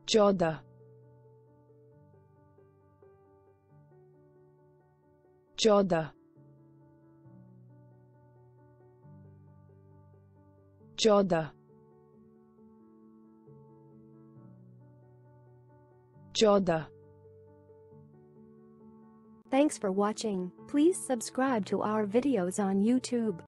14 14 14 14 Thanks for watching. Please subscribe to our videos on YouTube.